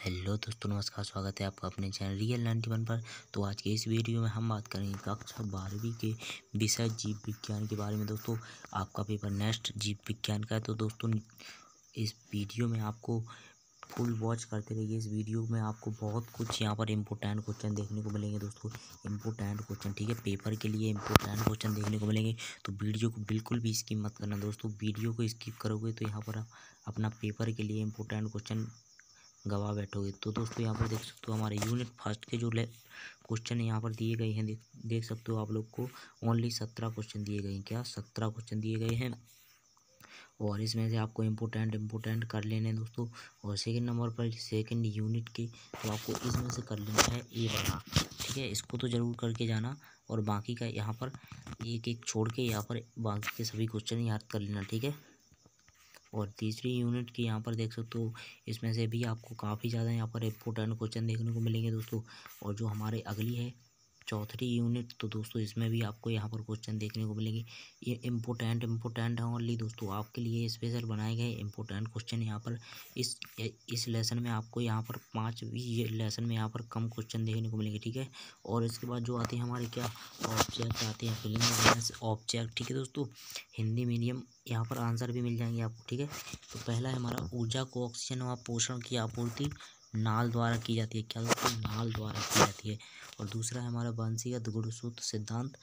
Hello दोस्तों, नमस्कार। स्वागत है आपका अपने चैनल रियल 91 पर। तो आज के इस वीडियो में हम बात करेंगे कक्षा 12वीं के विषय जीव विज्ञान के बारे में। दोस्तों, आपका पेपर नेक्स्ट जीव विज्ञान का है। तो दोस्तों, इस वीडियो में आपको फुल वॉच करते रहिए। इस वीडियो में आपको बहुत कुछ यहाँ पर इम्पोर्टेंट क्वेश्चन देखने को मिलेंगे। दोस्तों, इम्पोर्टेंट क्वेश्चन, ठीक है, पेपर के लिए इम्पोर्टेंट क्वेश्चन देखने को मिलेंगे। तो वीडियो को बिल्कुल भी स्किप मत करना दोस्तों। वीडियो को स्किप करोगे तो यहाँ पर आप अपना पेपर के लिए इम्पोर्टेंट क्वेश्चन गवा बैठोगे। तो दोस्तों, यहाँ पर देख सकते हो हमारे यूनिट फर्स्ट के जो क्वेश्चन यहाँ पर दिए गए हैं। देख सकते हो आप लोग को ओनली 17 क्वेश्चन दिए गए हैं। क्या 17 क्वेश्चन दिए गए हैं, और इसमें से आपको इम्पोर्टेंट कर लेने हैं दोस्तों। और सेकंड नंबर पर सेकंड यूनिट के, तो आपको इसमें से कर लेना है ए वाला, ठीक है। इसको तो ज़रूर करके जाना, और बाकी का यहाँ पर एक एक छोड़ के यहाँ पर बाकी के सभी क्वेश्चन याद कर लेना, ठीक है। और तीसरी यूनिट की यहाँ पर देख सकते हो, इसमें से भी आपको काफ़ी ज़्यादा यहाँ पर इम्पोर्टेंट क्वेश्चन देखने को मिलेंगे दोस्तों। और जो हमारे अगली है चौथी यूनिट, तो दोस्तों इसमें भी आपको यहाँ पर क्वेश्चन देखने को मिलेंगे। ये इम्पोर्टेंट है ओनली दोस्तों, आपके लिए स्पेशल बनाए गए इम्पोर्टेंट क्वेश्चन यहाँ पर। इस लेसन में आपको यहाँ पर 5वीं लेसन में यहाँ पर कम क्वेश्चन देखने को मिलेंगे, ठीक है। और इसके बाद जो आते हैं हमारे क्या ऑब्जेक्ट आते हैं, फिलिंग ऑब्जेक्ट, ठीक है दोस्तों। हिंदी मीडियम यहाँ पर आंसर भी मिल जाएंगे आपको, ठीक है। तो पहला है हमारा, ऊर्जा को ऑक्सीजन व पोषण की आपूर्ति नाल द्वारा की जाती है। क्या दोस्तों, नाल द्वारा की जाती है। और दूसरा है हमारा, वंशीगत गुणसूत्र सिद्धांत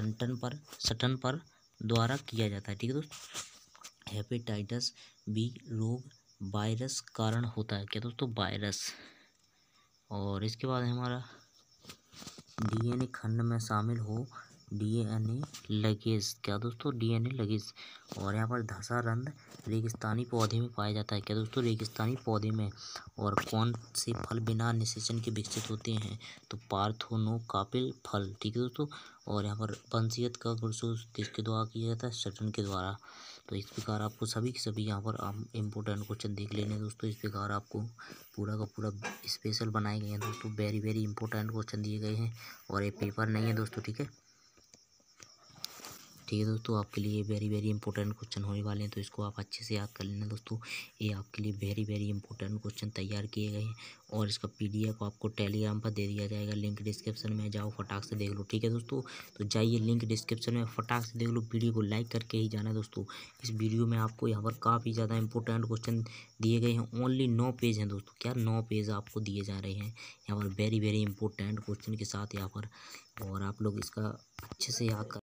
सटन पर द्वारा किया जाता है, ठीक है दोस्तों। हेपेटाइटिस बी रोग वायरस कारण होता है। क्या दोस्तों, वायरस। और इसके बाद है हमारा, डीएनए खंड में शामिल हो डीएनए लगेज। क्या दोस्तों, डीएनए लगेज। और यहाँ पर धसा रंध्र रेगिस्तानी पौधे में पाया जाता है। क्या दोस्तों, रेगिस्तानी पौधे में। और कौन से फल बिना निषेचन के विकसित होते हैं, तो पार्थेनोकार्पेल फल, ठीक है दोस्तों। और यहाँ पर वंशीयत का गुणसूत्र किसके द्वारा किया जाता है, सटन के द्वारा। तो इस प्रकार आपको सभी के सभी यहाँ पर इम्पोर्टेंट क्वेश्चन देख लेने हैं दोस्तों। इस प्रकार आपको पूरा का पूरा स्पेशल बनाए गए हैं दोस्तों। वेरी इंपॉर्टेंट क्वेश्चन दिए गए हैं, और ये पेपर नहीं है दोस्तों, ठीक है। ठीक है दोस्तों, आपके लिए वेरी इंपॉर्टेंट क्वेश्चन होने वाले हैं, तो इसको आप अच्छे से याद कर लेना दोस्तों। ये आपके लिए वेरी इंपॉर्टेंट क्वेश्चन तैयार किए गए हैं, और इसका पीडीएफ आपको टेलीग्राम पर दे दिया जाएगा। लिंक डिस्क्रिप्शन में जाओ, फटाक से देख लो, ठीक है दोस्तों। तो जाइए लिंक डिस्क्रिप्शन में, फटाक से देख लो। वीडियो को लाइक करके ही जाना दोस्तों। इस वीडियो में आपको यहाँ पर काफ़ी ज़्यादा इंपॉर्टेंट क्वेश्चन दिए गए हैं। ओनली 9 पेज हैं दोस्तों। क्या 9 पेज आपको दिए जा रहे हैं यहाँ पर, वेरी इंपॉर्टेंट क्वेश्चन के साथ यहाँ पर। और आप लोग इसका अच्छे से याद कर